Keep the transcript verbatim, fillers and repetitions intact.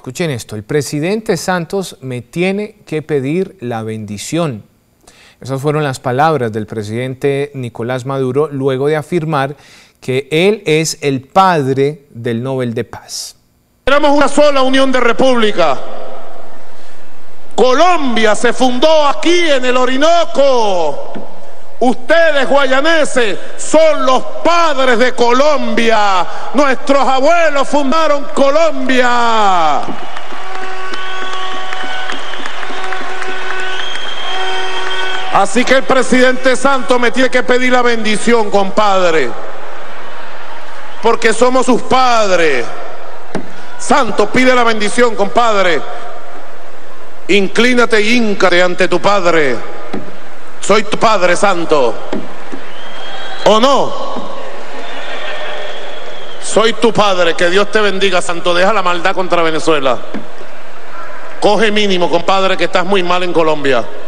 Escuchen esto, el presidente Santos me tiene que pedir la bendición. Esas fueron las palabras del presidente Nicolás Maduro luego de afirmar que él es el padre del Nobel de Paz. Éramos una sola unión de república. Colombia se fundó aquí en el Orinoco. Ustedes, guayaneses, son los padres de Colombia. Nuestros abuelos fundaron Colombia. Así que el presidente Santos me tiene que pedir la bendición, compadre, porque somos sus padres. Santos, pide la bendición, compadre. Inclínate y híncate ante tu padre. Soy tu padre, Santo. ¿O no? Soy tu padre. Que Dios te bendiga, Santo. Deja la maldad contra Venezuela. Coge mínimo, compadre, que estás muy mal en Colombia.